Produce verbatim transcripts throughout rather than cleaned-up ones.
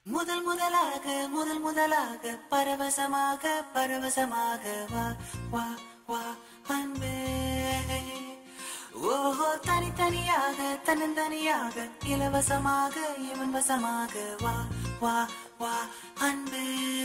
முதல் முதலாக முதல் முதலாக பரவசமாக பரவசமாக வா வா வா அன்பே. ஓஹோ தனித்தனியாக தன்னந்தனியாக இலவசமாக இவன் வசமாக வா வா வா அன்பே.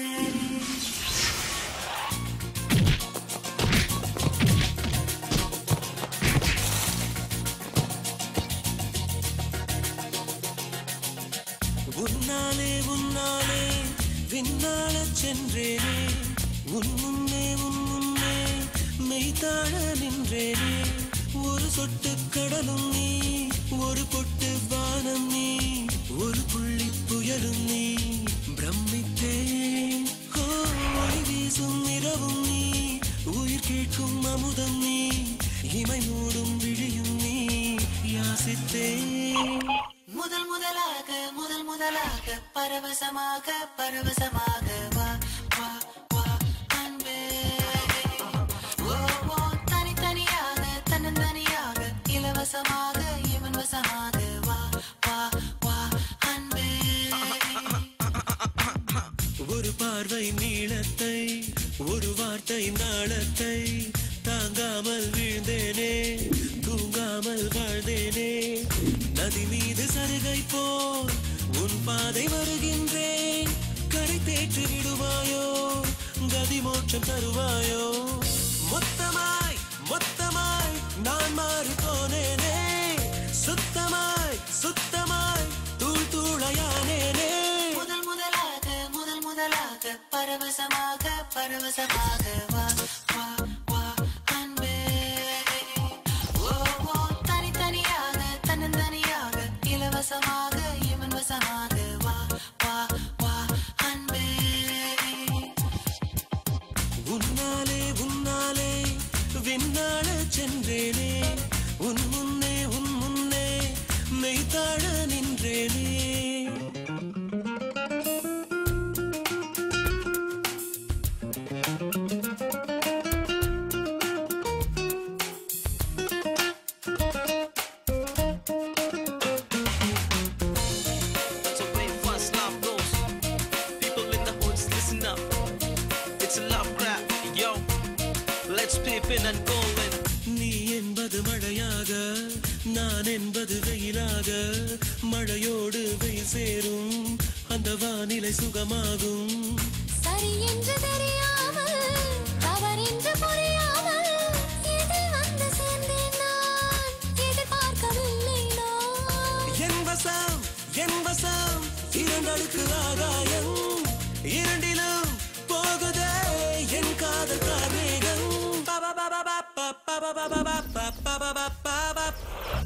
உன்னாலே உன்னாலே விண்ணாளச் சென்றேனே, உன் முன்னே உன் முன்னே மெய்தாழ நின்றேனே. ஒரு சொட்டு கடலும் நீ, ஒரு பொட்டு வானம் நீ, ஒரு புள்ளி புயலும் நீ. பிரமித்தேன் ஒளி வீசும் இரவும் நீ, உயிர் கேட்கும் அமுதம் நீ, இமை மூடும் விழியும் நீ. யாசித்தேன் முதல் முதலாக முதல் முதலாக பரவசமாக பரவசமாக வா வா வா அன்பே. ஓ ஓ தனித்தனியாக தன்னந்தனியாக இலவசமாக இவன் வசமாக வா வா வா அன்பே. ஒரு பார்வை நீளத்தை, ஒரு வார்த்தை நாளத்தை, தாங்காமல் வீழ்ந்தேனே, தூங்காமல் வாழ்ந்தேனே. நதி மீது சருகை போல் உன் பாதை வருகின்றேன். கரை தேற்றி விடுவாயோ, கதி மோட்சம் தருவாயோ. மொத்தமாய் மொத்தமாய் நான் மாறி போனேனே, சுத்தமாய் சுத்தமாய் தூள் தூளையானேனே. முதல் முதலாக முதல் முதலாக பரவசமாக பரவசமாக வா வா வா அன்பே. ஓ ஓ தனித்தனியாக தன்னந்தனியாக இலவசமாக இவன் வசமாக வா வா வா அன்பே. உன்னாலே உன்னாலே விண்ணாளச் சென்றேனே, உன் முன்னே உன் முன்னே மெய்தாழ நின்றேனே. நீ என்பது மழையாக, நான் என்பது வெயிலாக, மழையோடு வெயில் சேரும் அந்த வானிலை சுகமாகும். சரி என்று தெரியாமல் தவறென்று புரியாமல் இதில் வந்து சேர்ந்தேன் நான், எதிர்பார்க்கவில்லை நான். என் வசம் என் வசம் இரண்டடுக்கு ஆகாயம், இரண்டிலும் போகுதே என் காதல் கார்மேகம்.